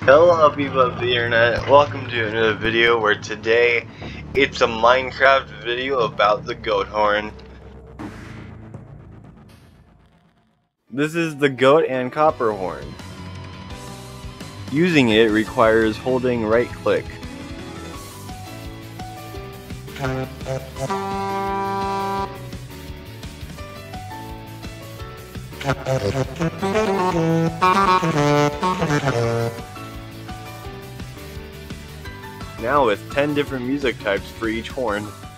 Hello people of the internet, welcome to another video where today it's a Minecraft video about the goat horn. This is the goat and copper horn. Using it requires holding right click. Now with 10 different music types for each horn.